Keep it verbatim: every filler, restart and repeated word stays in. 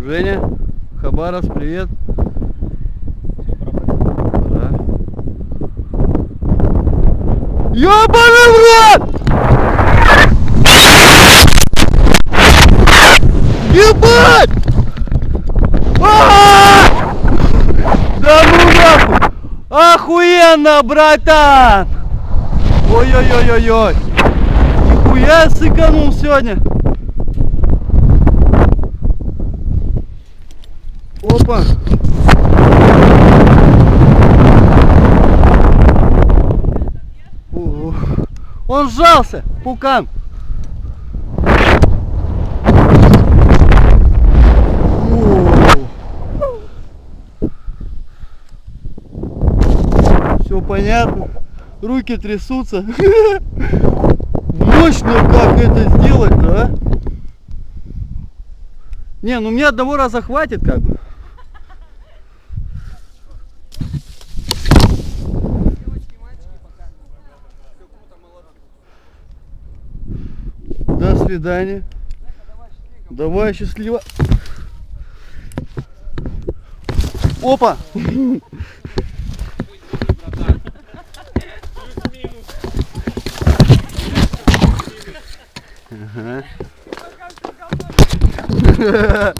Женя, Хабаровск, привет. Да. Ёбаный в рот! Ебать! А-а-а! Да ну нахуй! Охуенно, братан! Ой-ой-ой-ой-ой! Нихуя сыканул сегодня! Опа! О, он сжался, пукан! Все понятно, руки трясутся. Мощно как это сделать, да? Не, ну мне одного раза хватит как бы. До свидания. Давай, счастливо. Опа! Ага.